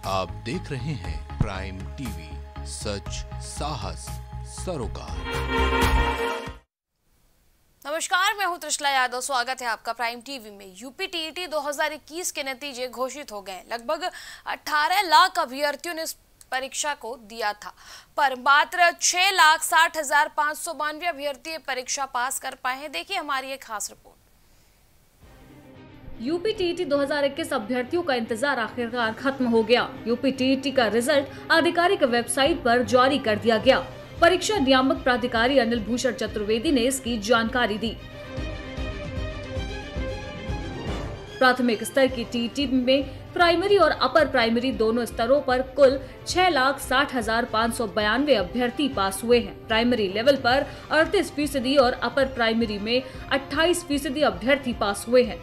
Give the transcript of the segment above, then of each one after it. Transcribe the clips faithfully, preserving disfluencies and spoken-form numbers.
आप देख रहे हैं प्राइम टीवी, सच साहस सरोकार। नमस्कार, मैं हूं त्रिशला यादव। स्वागत है आपका प्राइम टीवी में। यूपी टीईटी दो हज़ार इक्कीस के नतीजे घोषित हो गए। लगभग अठारह लाख अभ्यर्थियों ने इस परीक्षा को दिया था, पर मात्र छह लाख साठ हजार पाँच सौ बानवे अभ्यर्थी परीक्षा पास कर पाए हैं। देखिए हमारी एक खास रिपोर्ट। यूपी टीईटी दो हज़ार इक्कीस अभ्यर्थियों का इंतजार आखिरकार खत्म हो गया। यूपी टीईटी का रिजल्ट आधिकारिक वेबसाइट पर जारी कर दिया गया। परीक्षा नियामक प्राधिकारी अनिल भूषण चतुर्वेदी ने इसकी जानकारी दी। प्राथमिक स्तर की टीईटी में प्राइमरी और अपर प्राइमरी दोनों स्तरों पर कुल छह लाख साठ हजार पाँच सौ बयानवे अभ्यर्थी पास हुए हैं। प्राइमरी लेवल पर अड़तीस फीसदी और अपर प्राइमरी में अट्ठाईस फीसदी अभ्यर्थी पास हुए हैं।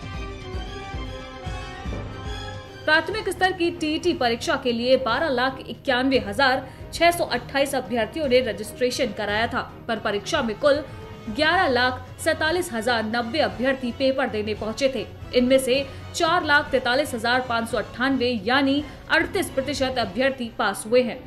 प्राथमिक स्तर की टीईटी परीक्षा के लिए बारह लाख इक्यानवे हजार छह सौ अट्ठाईस अभ्यर्थियों ने रजिस्ट्रेशन कराया था, पर परीक्षा में कुल ग्यारह लाख सैतालीस हजार नब्बे अभ्यर्थी पेपर देने पहुंचे थे। इनमें से चार लाख तैतालीस हजार पाँच सौ अट्ठानवे यानी अड़तीस प्रतिशत अभ्यर्थी पास हुए हैं।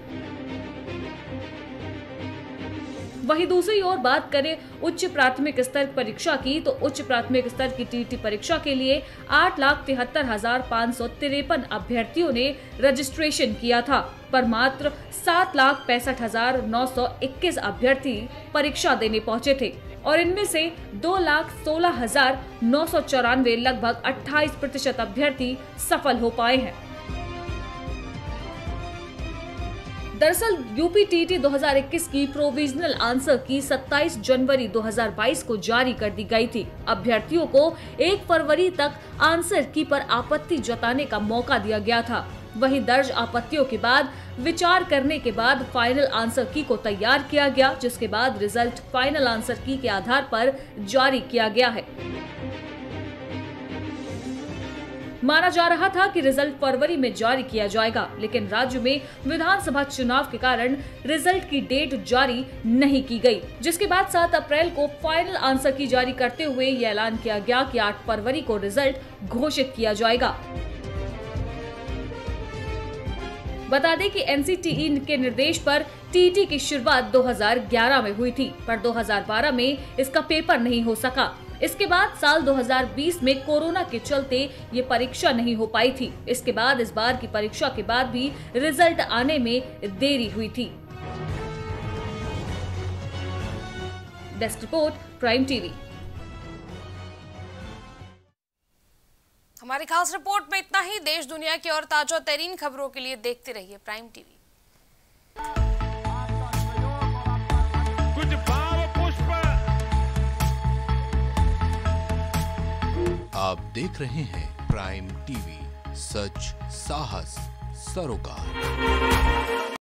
वहीं दूसरी ओर बात करें उच्च प्राथमिक स्तर परीक्षा की, तो उच्च प्राथमिक स्तर की टीईटी परीक्षा के लिए आठ लाख तिहत्तर हजार पाँच सौ तिरपन अभ्यर्थियों ने रजिस्ट्रेशन किया था, पर मात्र सात लाख पैंसठ हजार नौ सौ इक्कीस अभ्यर्थी परीक्षा देने पहुंचे थे और इनमें से दो लाख सोलह हजार नौ सौ चौरानवे लगभग अट्ठाईस प्रतिशत अभ्यर्थी सफल हो पाए हैं। दरअसल यूपी टीईटी दो हज़ार इक्कीस की प्रोविजनल आंसर की सत्ताईस जनवरी दो हज़ार बाईस को जारी कर दी गई थी। अभ्यर्थियों को एक फरवरी तक आंसर की पर आपत्ति जताने का मौका दिया गया था। वहीं दर्ज आपत्तियों के बाद विचार करने के बाद फाइनल आंसर की को तैयार किया गया, जिसके बाद रिजल्ट फाइनल आंसर की के आधार पर जारी किया गया है। माना जा रहा था कि रिजल्ट फरवरी में जारी किया जाएगा, लेकिन राज्य में विधानसभा चुनाव के कारण रिजल्ट की डेट जारी नहीं की गई, जिसके बाद सात अप्रैल को फाइनल आंसर की जारी करते हुए ये ऐलान किया गया कि आठ फरवरी को रिजल्ट घोषित किया जाएगा। बता दें कि एनसीटीई के निर्देश पर टीईटी की शुरुआत दो हज़ार ग्यारह में हुई थी, पर दो हज़ार बारह में इसका पेपर नहीं हो सका। इसके बाद साल दो हज़ार बीस में कोरोना के चलते ये परीक्षा नहीं हो पाई थी। इसके बाद इस बार की परीक्षा के बाद भी रिजल्ट आने में देरी हुई थी। Desk report, prime TV. हमारी खास रिपोर्ट में इतना ही। देश दुनिया की और ताजा तरीन खबरों के लिए देखते रहिए प्राइम टीवी। कुछ भाव पुष्प। आप देख रहे हैं प्राइम टीवी, सच साहस सरोकार।